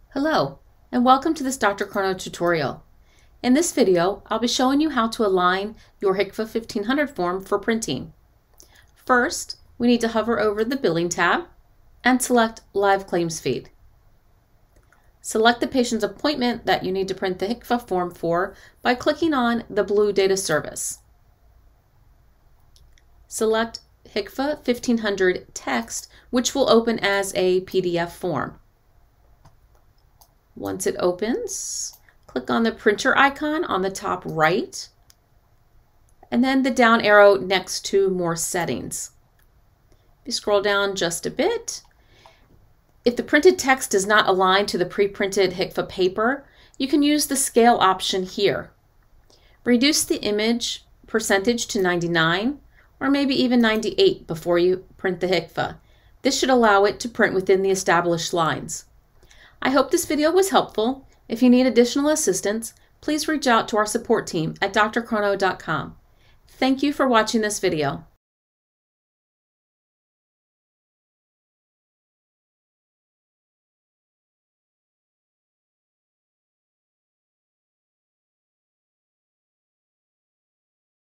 Hello, and welcome to this DrChrono tutorial. In this video, I'll be showing you how to align your HCFA 1500 form for printing. First, we need to hover over the Billing tab and select Live Claims Feed. Select the patient's appointment that you need to print the HCFA form for by clicking on the blue Data Service. Select HCFA 1500 Text, which will open as a PDF form. Once it opens, click on the printer icon on the top right, and then the down arrow next to More Settings. If you scroll down just a bit, if the printed text does not align to the pre-printed HCFA paper, you can use the scale option here. Reduce the image percentage to 99 or maybe even 98 before you print the HCFA. This should allow it to print within the established lines. I hope this video was helpful. If you need additional assistance, please reach out to our support team at drchrono.com. Thank you for watching this video.